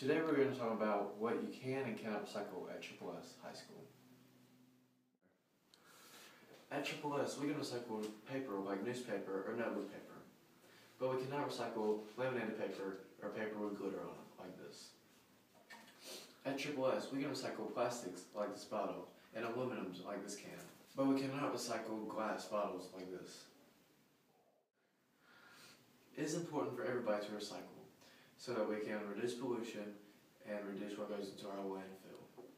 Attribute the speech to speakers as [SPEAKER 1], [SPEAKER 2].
[SPEAKER 1] Today we're going to talk about what you can and cannot recycle at SSS High School. At SSS, we can recycle paper like newspaper or notebook paper, but we cannot recycle laminated paper or paper with glitter on it, like this. At SSS, we can recycle plastics like this bottle and aluminums like this can, but we cannot recycle glass bottles like this. It is important for everybody to recycle so that we can reduce pollution and reduce what goes into our landfill.